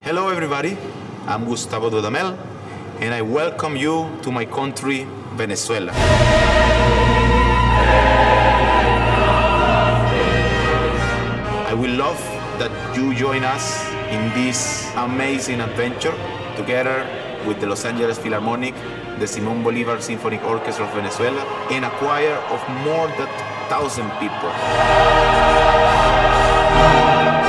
Hello everybody, I'm Gustavo Dudamel and I welcome you to my country, Venezuela. I will love that you join us in this amazing adventure together with the Los Angeles Filarmônica, the Simon Bolívar Symphonic Orchestra of Venezuela, and a choir of more than 1,000 people.